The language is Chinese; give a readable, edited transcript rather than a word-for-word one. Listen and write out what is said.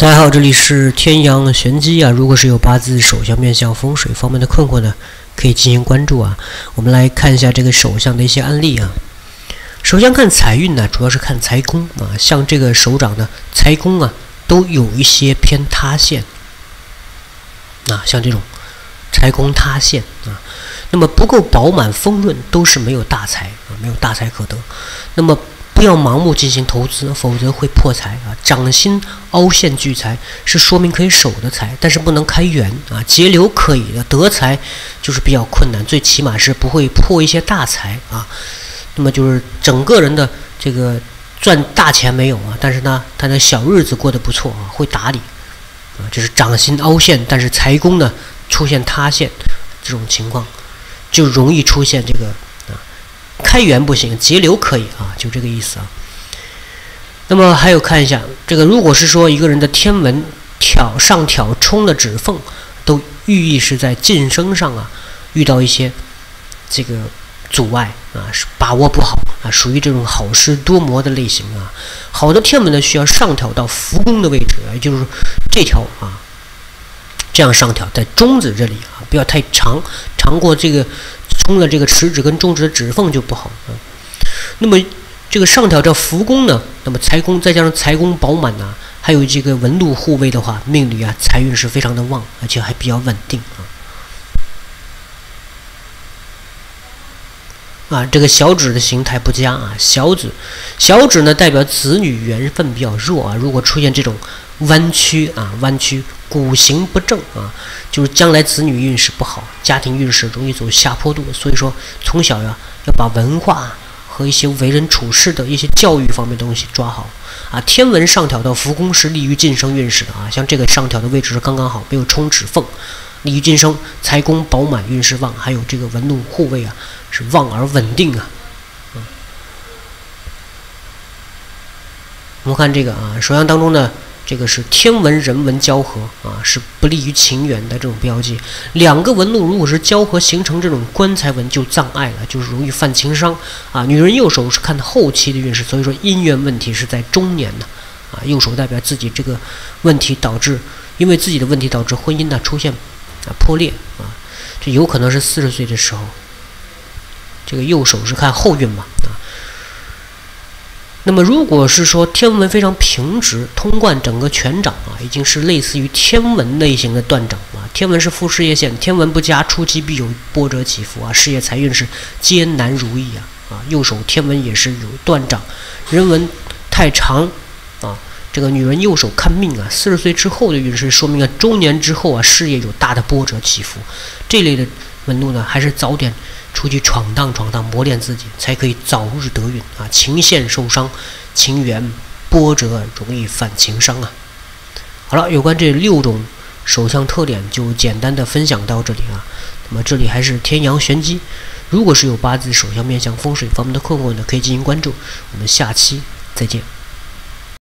大家好，这里是天阳玄机啊。如果是有八字手相面相风水方面的困惑呢，可以进行关注啊。我们来看一下这个手相的一些案例啊。手相看财运呢，主要是看财宫啊，像这个手掌的财宫啊，都有一些偏塌陷啊，像这种财宫塌陷啊，那么不够饱满丰润，都是没有大财啊，没有大财可得。那么不要盲目进行投资，否则会破财啊！掌心凹陷聚财是说明可以守的财，但是不能开源啊。节流可以的，得财就是比较困难，最起码是不会破一些大财啊。那么就是整个人的这个赚大钱没有啊，但是呢，他的小日子过得不错啊，会打理啊。这是掌心凹陷，但是财宫呢出现塌陷这种情况，就容易出现这个。开源不行，节流可以啊，就这个意思啊。那么还有看一下这个，如果是说一个人的天文上挑冲的指缝，都寓意是在晋升上啊遇到一些这个阻碍啊，是把握不好啊，属于这种好事多磨的类型啊。好的天文呢，需要上挑到福宫的位置，也就是这条啊，这样上挑在中指这里啊，不要太长，长过这个。冲了这个食指跟中指的指缝就不好啊。那么这个上挑叫福宫呢，那么财宫再加上财宫饱满呐，还有这个文禄护卫的话，命里啊财运是非常的旺，而且还比较稳定啊。这个小指的形态不佳啊，小指呢代表子女缘分比较弱啊，如果出现这种弯曲，骨形不正啊，就是将来子女运势不好，家庭运势容易走下坡度。所以说从小要把文化和一些为人处事的一些教育方面的东西抓好啊。天文上挑到福宫是利于晋升运势的啊，像这个上挑的位置是刚刚好，没有冲指缝，利于晋升，财宫饱满，运势旺，还有这个文禄护卫啊，是旺而稳定啊。我们看这个啊，手相当中呢。这个是天文人文交合啊，是不利于情缘的这种标记。两个纹路如果是交合形成这种官财纹，就障碍了，就是容易犯情伤啊。女人右手是看后期的运势，所以说姻缘问题是在中年的啊。右手代表自己这个问题导致，因为自己的问题导致婚姻呢出现破裂啊，这有可能是40岁的时候。这个右手是看后运嘛啊。那么如果是说天文非常平直，通贯整个全掌啊，已经是类似于天文类型的断掌啊。天文是副事业线，天文不佳，初期必有波折起伏啊，事业财运是艰难如意啊。右手天文也是有断掌，人文太长啊。这个女人右手看命啊，40岁之后的运势说明了中年之后啊，事业有大的波折起伏。这类的纹路呢，还是早点出去闯荡，磨练自己，才可以早日得运啊！情线受伤，情缘波折，容易犯情伤啊。好了，有关这6种手相特点就简单的分享到这里啊。那么这里还是天阳玄机，如果是有八字手相面相风水方面的困惑呢，可以进行关注。我们下期再见。